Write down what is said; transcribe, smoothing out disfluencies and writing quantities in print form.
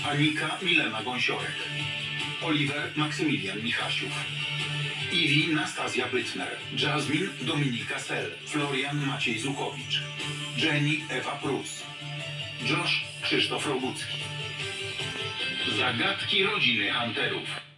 Anika Milena Gąsiorek, Oliver Maksymilian Michasiów, Iwi Nastazja Bytner, Jasmine Dominika Sel, Florian Maciej Zuchowicz, Jenny Ewa Prus, Josh Krzysztof Rogucki. Zagadki rodziny Hunterów.